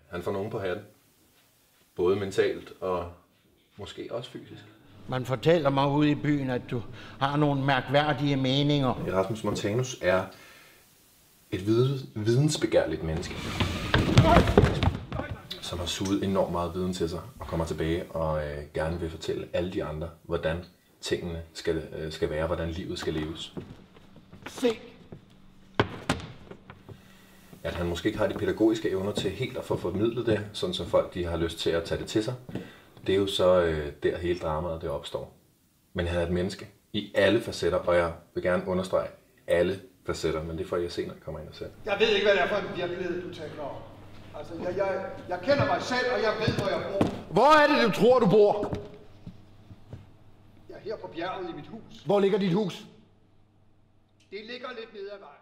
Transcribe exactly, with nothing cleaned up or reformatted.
Han får nogen på hatten. Både mentalt og måske også fysisk. Man fortæller mig ude i byen, at du har nogle mærkværdige meninger. Erasmus Montanus er et vidensbegærligt menneske, som har suget enormt meget viden til sig og kommer tilbage og øh, gerne vil fortælle alle de andre, hvordan tingene skal, øh, skal være, hvordan livet skal leves. Se! At han måske ikke har de pædagogiske evner til helt at få formidlet det, sådan så folk de har lyst til at tage det til sig. Det er jo så øh, der hele dramaet det opstår. Men han er et menneske i alle facetter, og jeg vil gerne understrege alle facetter, men det får jeg se, når jeg kommer ind og ser. Jeg ved ikke, hvad det er for en virkelighed, du taler om. Altså, jeg, jeg, jeg kender mig selv, og jeg ved, hvor jeg bor. Hvor er det, du tror, du bor? Jeg er her på bjerget i mit hus. Hvor ligger dit hus? Det ligger lidt nede ad vejen.